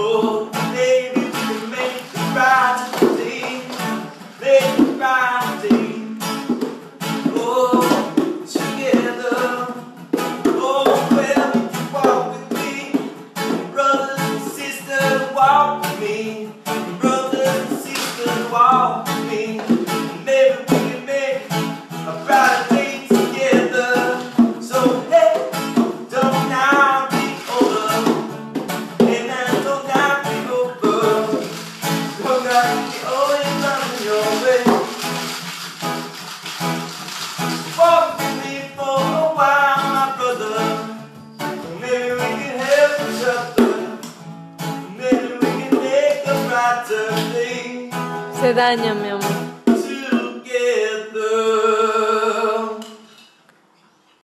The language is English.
Oh, maybe we can make it right today. Make it right today. Oh, together. Oh, well, if you walk with me, brothers and sisters, walk with me. Brothers and sisters, walk with me. Maybe we can make a brighter day together. So hey, don't now be over, and now don't now be over. Don't now be always running your way. Walk with me for a while, my brother. Maybe we can help each other. Maybe we can make a brighter day. Se daña, mi amor.